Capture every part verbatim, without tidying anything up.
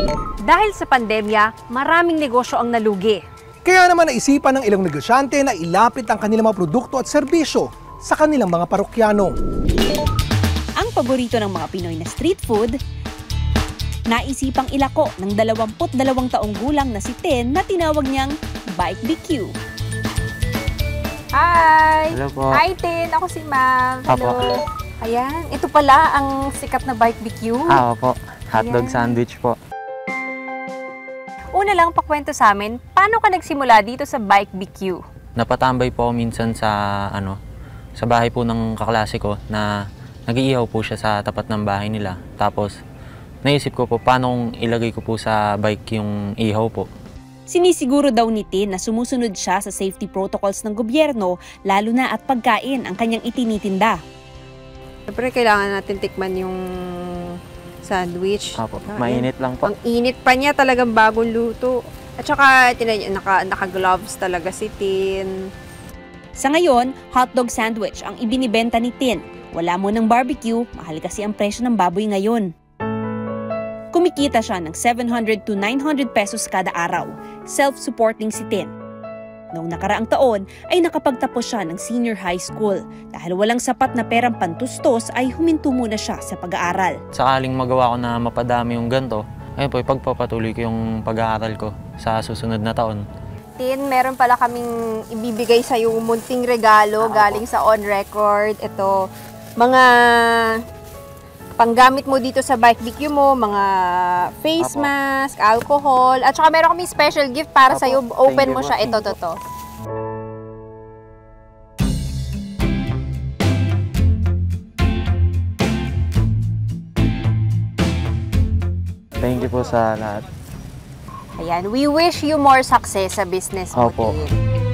Dahil sa pandemya, maraming negosyo ang nalugi. Kaya naman naisipan ng ilang negosyante na ilapit ang kanilang mga produkto at serbisyo sa kanilang mga parokyano. Ang paborito ng mga Pinoy na street food, naisipang ilako ng dalawampu't dalawang taong gulang na si Tin na tinawag niyang Bike B Q. Hi! Hello po. Hi, Tin! Ako si Ma'am. Hello. Apo. Ayan, ito pala ang sikat na Bike B Q. Ah, opo. Hotdog Ayan. sandwich po. Una lang pakwento sa amin, paano ka nagsimula dito sa Bike B Q? Napatambay po ako minsan sa ano, sa bahay po ng kaklase ko na nag-iihaw po siya sa tapat ng bahay nila. Tapos naisip ko po paano kung ilagay ko po sa bike yung ihaw po. Sinisiguro daw ni Tin na sumusunod siya sa safety protocols ng gobyerno, lalo na at pagkain ang kanyang itinitinda. Siyempre, kailangan natin tikman yung sandwich. Apo, Ah, mainit lang po. Ang init pa niya, talagang bagong luto. At saka, tinan niyo, naka, naka-gloves talaga si Tin. Sa ngayon, hotdog sandwich ang ibinibenta ni Tin. Wala mo ng barbecue, mahal kasi ang presyo ng baboy ngayon. Kumikita siya ng seven hundred to nine hundred pesos kada araw. Self-supporting si Tin. Noong nakaraang taon ay nakapagtapos siya ng senior high school. Dahil walang sapat na perang pantustos ay huminto muna siya sa pag-aaral. Sakaling magawa ko na mapadami yung ganito, ayun po, ipagpapatuloy ko yung pag-aaral ko sa susunod na taon. Tin, meron pala kaming ibibigay sa yung munting regalo Ah, galing sa On Record. Ito, mga panggamit mo dito sa Bike B Q mo, mga face Apo. mask, alcohol, at saka meron kami special gift para Apo. sa iyo. Open Thank you mo po. siya. Ito, to, to. Thank you po sa lahat. Ayan, we wish you more success sa business mo, Opo. Tin.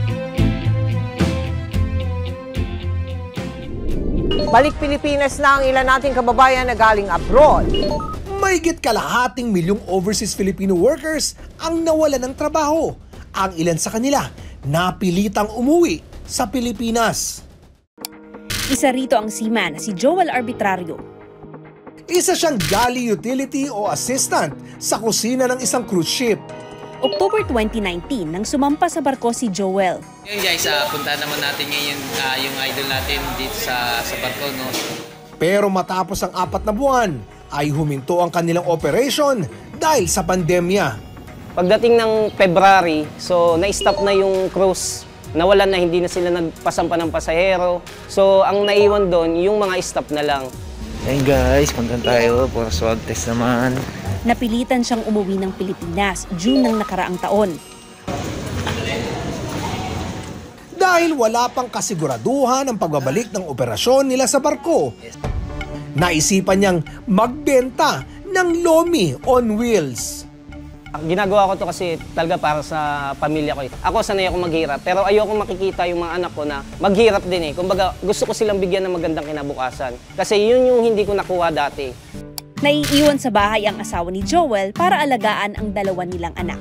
Balik Pilipinas na ang ilan nating kababayan na galing abroad. Mahigit kalahating milyong overseas Filipino workers ang nawalan ng trabaho. Ang ilan sa kanila napilitang umuwi sa Pilipinas. Isa rito ang seaman na si Joel Arbitrario. Isa siyang galley utility o assistant sa kusina ng isang cruise ship. October twenty nineteen nang sumampa sa barko si Joel. Ngayon guys, uh, punta naman natin ngayon uh, yung idol natin dito sa, sa barko. No? Pero matapos ang apat na buwan, ay huminto ang kanilang operation dahil sa pandemya. Pagdating ng February, so na-stop na yung cruise. Nawalan na, hindi na sila nagpasampa ng pasahero. So ang naiwan doon, yung mga stop na lang. Hey guys, punta tayo for swab test naman. Napilitan siyang umuwi ng Pilipinas June ng nakaraang taon. Dahil wala pang kasiguraduhan ang pagbabalik ng operasyon nila sa barko, naisipan niyang magbenta ng Lomi on Wheels. Ginagawa ko to kasi talaga para sa pamilya ko. Ako sanay ako maghirap, pero ayoko makikita yung mga anak ko na maghirap din eh. Kumbaga gusto ko silang bigyan ng magandang kinabukasan. Kasi yun yung hindi ko nakuha dati. Naiiwan sa bahay ang asawa ni Joel para alagaan ang dalawa nilang anak.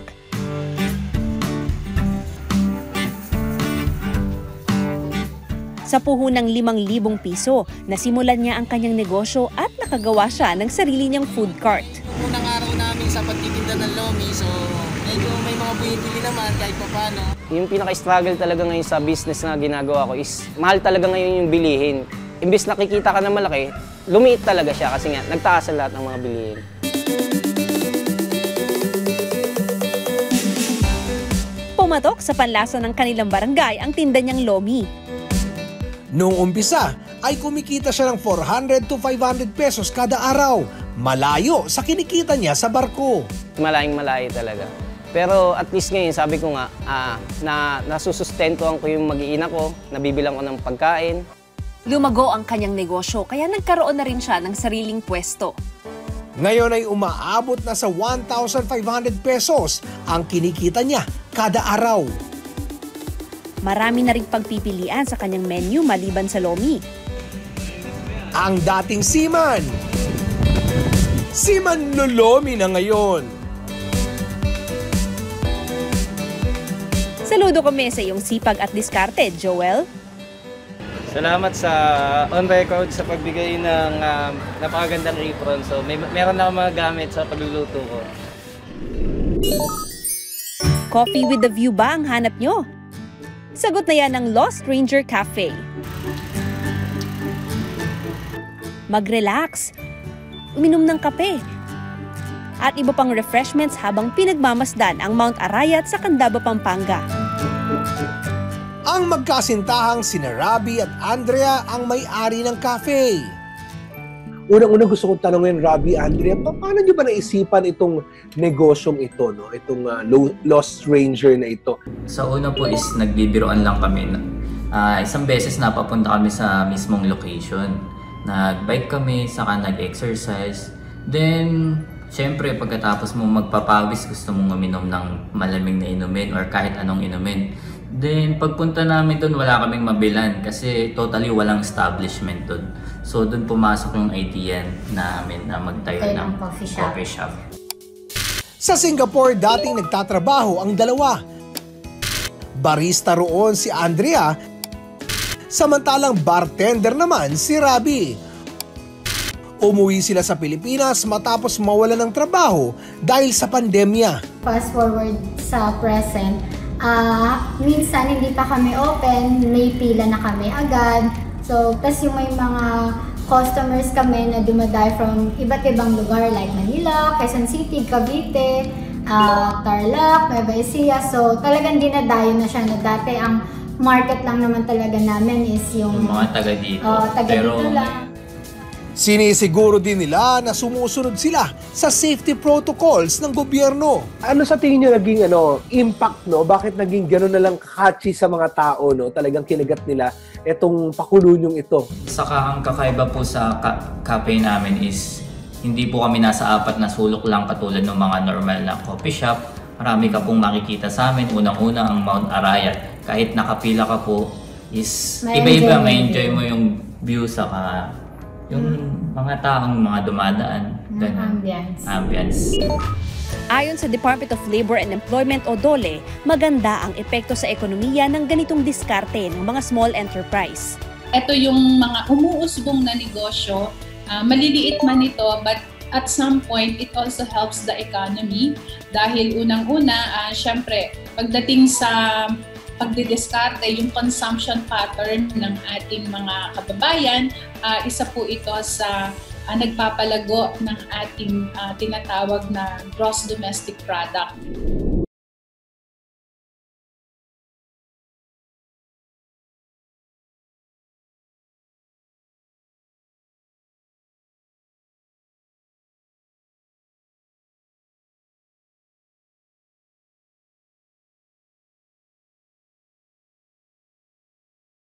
Sa puhunang limang libong piso, nasimulan niya ang kanyang negosyo at nakagawa siya ng sarili niyang food cart. Unang araw namin sa pagtitinda ng Lomi, so medyo may mga bumibili naman kahit pa paano. Yung pinaka-struggle talaga ngayon sa business na ginagawa ko is mahal talaga ngayon yung bilihin. Imbis nakikita ka na malaki, lumiit talaga siya kasi nga nagtaas ang lahat ng mga bilihin. Pumatok sa panlasa ng kanilang barangay ang tinda niyang Lomi. Noong umpisa ay kumikita siya ng four hundred to five hundred pesos kada araw, malayo sa kinikita niya sa barko. Malayong malayo talaga. Pero at least ngayon sabi ko nga, ah, na nasusustentuhan ko yung mag-iina ko, nabibilang ko ng pagkain. Lumago ang kanyang negosyo kaya nagkaroon na rin siya ng sariling pwesto. Ngayon ay umaabot na sa one thousand five hundred pesos ang kinikita niya kada araw. Marami na ring pagpipilian sa kanyang menu maliban sa Lomi. Ang dating seaman, seaman Lolomi na ngayon. Saludo kami sa iyong sipag at diskarte, Joel. Salamat sa On Record sa pagbigay ng um, napakagandang apron. So may meron na akong mga gamit sa pagluluto ko. Coffee with the view ba ang hanap nyo? Sagot na yan ng Lost Ranger Cafe. Mag-relax, uminom ng kape, at iba pang refreshments habang pinagmamasdan ang Mount Arayat sa Candaba, Pampanga. Ang magkasintahang sina Robbie at Andrea ang may-ari ng cafe. Unang-unang gusto kong tanongin, Robbie, Andrea, pa- paano nyo ba naisipan itong negosyong ito, no? Itong uh, lo- Lost Ranger na ito? Sa una po is nagbibiroan lang kami. Uh, isang beses napapunta kami sa mismong location. Nag-bike kami, saka nag-exercise. Then, syempre, pagkatapos mo magpapawis, gusto mong uminom ng malamig na inumin or kahit anong inumin. Then, pagpunta namin doon, wala kaming mabilan kasi totally walang establishment doon. So, doon pumasok yung idea namin na magtayo Tayo ng ng coffee shop. coffee shop. Sa Singapore, dating nagtatrabaho ang dalawa. Barista roon si Andrea, samantalang bartender naman si Robbie. Umuwi sila sa Pilipinas matapos mawalan ng trabaho dahil sa pandemya. Fast forward sa present, uh, minsan hindi pa kami open, may pila na kami agad. So, tas yung may mga customers kami na dumadayo from iba't ibang lugar like Manila, Quezon City, Cavite, uh, Tarlac, Nueva Ecija. So, talagang dinadayo na siya na dati ang market lang naman talaga namin is yung, Yung mga taga dito. Uh, taga Pero, dito lang. Sinisiguro din nila na sumusunod sila sa safety protocols ng gobyerno. Ano sa tingin nyo naging ano, impact, no? Bakit naging gano'n na lang catchy sa mga tao, no? Talagang kinagat nila itong pakulunyung ito. Saka ang kakaiba po sa ka- cafe namin is hindi po kami nasa apat na sulok lang katulad ng mga normal na coffee shop. Marami ka pong makikita sa amin. Unang-una ang Mount Arayat. Kahit nakapila ka po is May iba-iba, enjoy may mo enjoy din. mo yung view saka yung mga taong mga dumadaan. Ganun. Ambience. Ambience. Ayon sa Department of Labor and Employment o DOLE, maganda ang epekto sa ekonomiya ng ganitong diskarte ng mga small enterprise. Ito yung mga umuusbong na negosyo, uh, maliliit man ito, but at some point, it also helps the economy dahil unang-una, uh, syempre, pagdating sa pagdidiskarte, yung consumption pattern ng ating mga kababayan, uh, isa po ito sa uh, nagpapalago ng ating uh, tinatawag na gross domestic product.